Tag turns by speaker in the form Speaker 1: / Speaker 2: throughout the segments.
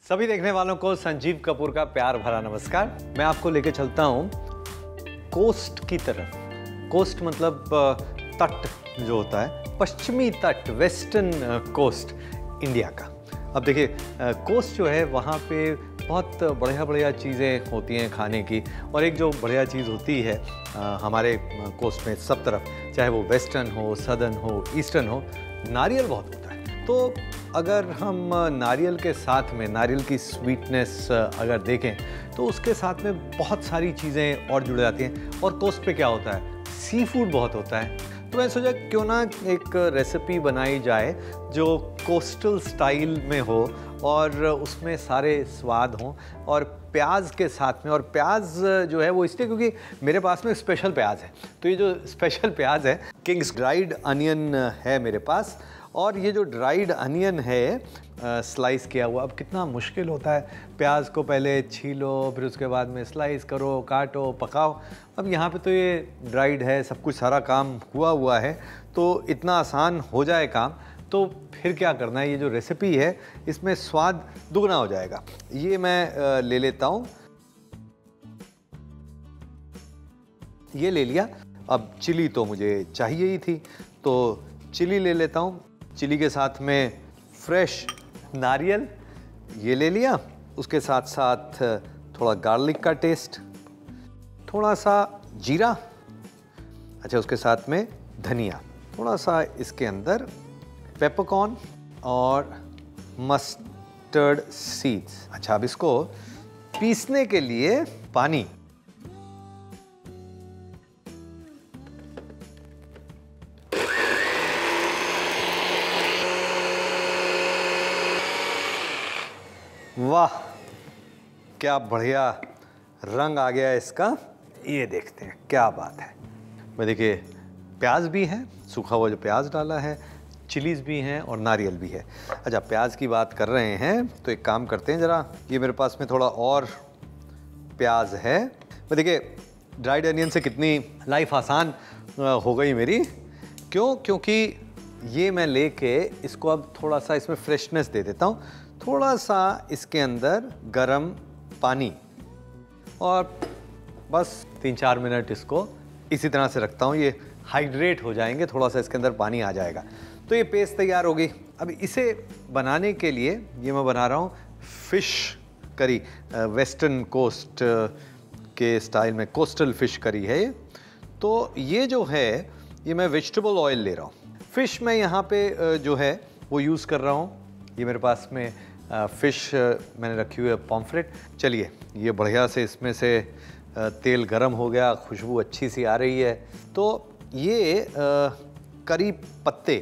Speaker 1: सभी देखने वालों को संजीव कपूर का प्यार भरा नमस्कार। मैं आपको लेके चलता हूँ कोस्ट की तरफ। कोस्ट मतलब तट जो होता है, पश्चिमी तट, वेस्टर्न कोस्ट इंडिया का। अब देखिए कोस्ट जो है वहाँ पे बहुत बढ़िया बढ़िया चीज़ें होती हैं खाने की। और एक जो बढ़िया चीज़ होती है हमारे कोस्ट में सब तरफ, चाहे वो वेस्टर्न हो, सदर्न हो, ईस्टर्न हो, नारियल बहुत होता है। तो अगर हम नारियल के साथ में नारियल की स्वीटनेस अगर देखें तो उसके साथ में बहुत सारी चीज़ें और जुड़ जाती हैं। और कोस्ट पे क्या होता है, सी फूड बहुत होता है। तो मैं सोचा क्यों ना एक रेसिपी बनाई जाए जो कोस्टल स्टाइल में हो और उसमें सारे स्वाद हों, और प्याज के साथ में। और प्याज जो है वो इसलिए क्योंकि मेरे पास में स्पेशल प्याज है। तो ये जो स्पेशल प्याज है, किंग्स ड्राइड अनियन है मेरे पास। और ये जो ड्राइड अनियन है स्लाइस किया हुआ, अब कितना मुश्किल होता है, प्याज को पहले छीलो, फिर उसके बाद में स्लाइस करो, काटो, पकाओ। अब यहाँ पे तो ये ड्राइड है, सब कुछ सारा काम हुआ है, तो इतना आसान हो जाए काम। तो फिर क्या करना है, ये जो रेसिपी है इसमें स्वाद दुगना हो जाएगा। ये मैं ले लेता हूँ, ये ले लिया। अब चिली तो मुझे चाहिए ही थी, तो चिली ले लेता हूँ। चिली के साथ में फ्रेश नारियल ये ले लिया। उसके साथ साथ थोड़ा गार्लिक का टेस्ट, थोड़ा सा जीरा, अच्छा उसके साथ में धनिया, थोड़ा सा इसके अंदर पेपरकॉर्न और मस्टर्ड सीड्स। अच्छा अब इसको पीसने के लिए पानी, वाह क्या बढ़िया रंग आ गया है इसका। ये देखते हैं क्या बात है। मैं देखिए प्याज भी है, सूखा हुआ जो प्याज डाला है, चिलीज भी हैं और नारियल भी है। अच्छा प्याज की बात कर रहे हैं तो एक काम करते हैं ज़रा, ये मेरे पास में थोड़ा और प्याज है। मैं देखिए ड्राइड अनियन से कितनी लाइफ आसान हो गई मेरी। क्यों? क्योंकि ये मैं लेके इसको अब थोड़ा सा इसमें फ्रेशनेस दे देता हूँ। थोड़ा सा इसके अंदर गरम पानी, और बस 3-4 मिनट इसको इसी तरह से रखता हूँ। ये हाइड्रेट हो जाएंगे, थोड़ा सा इसके अंदर पानी आ जाएगा। तो ये पेस्ट तैयार होगी। अब इसे बनाने के लिए ये मैं बना रहा हूँ फ़िश करी, वेस्टर्न कोस्ट के स्टाइल में कोस्टल फ़िश करी है ये। तो ये जो है ये मैं वेजिटेबल ऑयल ले रहा हूँ। फ़िश मैं यहाँ पे जो है वो यूज़ कर रहा हूँ। ये मेरे पास में फ़िश मैंने रखी हुई है पॉम्फ्रेट। चलिए ये बढ़िया से इसमें से तेल गरम हो गया, खुशबू अच्छी सी आ रही है। तो ये करी पत्ते,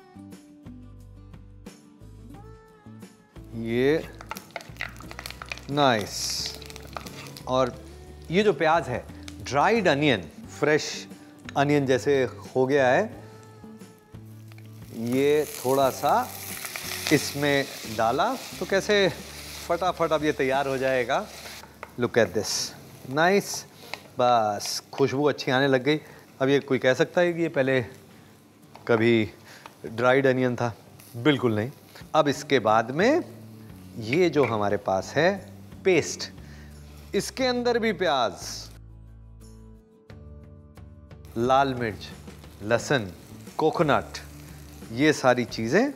Speaker 1: ये नाइस। और ये जो प्याज है, ड्राइड अनियन, फ्रेश अनियन जैसे हो गया है, ये थोड़ा सा इसमें डाला तो कैसे फटाफट अब ये तैयार हो जाएगा। Look at this, nice. बस खुशबू अच्छी आने लग गई। अब ये कोई कह सकता है कि ये पहले कभी ड्राइड अनियन था? बिल्कुल नहीं। अब इसके बाद में ये जो हमारे पास है पेस्ट, इसके अंदर भी प्याज, लाल मिर्च, लहसुन, कोकोनट, ये सारी चीज़ें,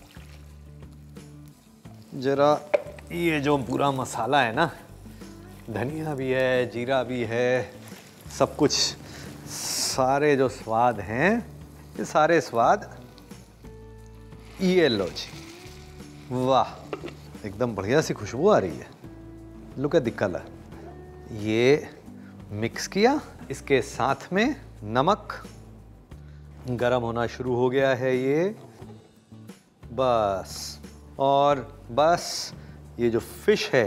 Speaker 1: जरा ये जो पूरा मसाला है ना, धनिया भी है, जीरा भी है, सब कुछ, सारे जो स्वाद हैं ये सारे स्वाद, ये लो जी, वाह एकदम बढ़िया सी खुशबू आ रही है। Look at the colour. ये मिक्स किया, इसके साथ में नमक, गरम होना शुरू हो गया है ये, बस। और बस ये जो फिश है,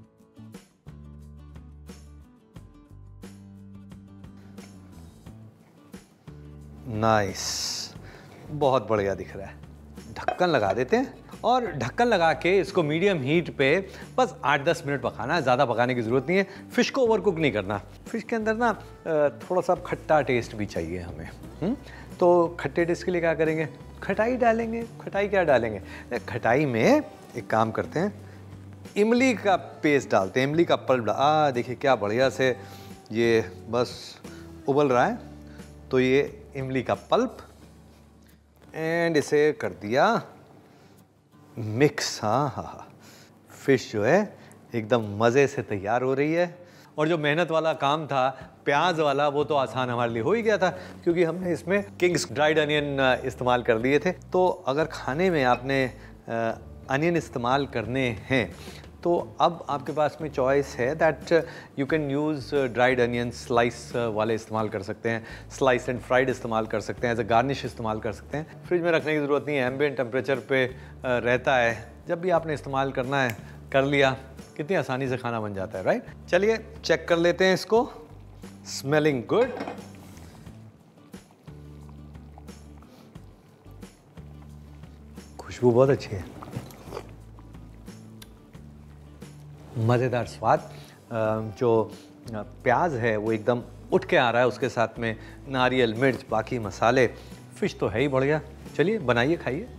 Speaker 1: नाइस, बहुत बढ़िया दिख रहा है। ढक्कन लगा देते हैं और ढक्कन लगा के इसको मीडियम हीट पे बस 8-10 मिनट पकाना है। ज़्यादा पकाने की ज़रूरत नहीं है। फ़िश को ओवर कुक नहीं करना। फ़िश के अंदर ना थोड़ा सा खट्टा टेस्ट भी चाहिए हमें। तो खट्टे टेस्ट के लिए क्या करेंगे, खटाई डालेंगे। खटाई क्या डालेंगे, खटाई में एक काम करते हैं, इमली का पेस्ट डालते हैं, इमली का पल्प। देखिए क्या बढ़िया से ये बस उबल रहा है। तो ये इमली का पल्प एंड इसे कर दिया मिक्स। हाँ, फिश जो है एकदम मज़े से तैयार हो रही है। और जो मेहनत वाला काम था प्याज वाला, वो तो आसान हमारे लिए हो ही गया था, क्योंकि हमने इसमें किंग्स ड्राइड अनियन इस्तेमाल कर दिए थे। तो अगर खाने में आपने अनियन इस्तेमाल करने हैं तो अब आपके पास में चॉइस है that you can use dried onion, slice वाले इस्तेमाल कर सकते हैं, स्लाइस एंड फ्राइड इस्तेमाल कर सकते हैं, एज अ गार्निश इस्तेमाल कर सकते हैं। फ्रिज में रखने की ज़रूरत नहीं है, एम्बिएंट टेम्परेचर पे रहता है। जब भी आपने इस्तेमाल करना है कर लिया, कितनी आसानी से खाना बन जाता है, राइट। चलिए चेक कर लेते हैं इसको। Smelling good. खुशबू बहुत अच्छी है, मज़ेदार स्वाद। जो प्याज है वो एकदम उठ के आ रहा है, उसके साथ में नारियल, मिर्च, बाकी मसाले। फिश तो है ही बढ़िया। चलिए बनाइए, खाइए।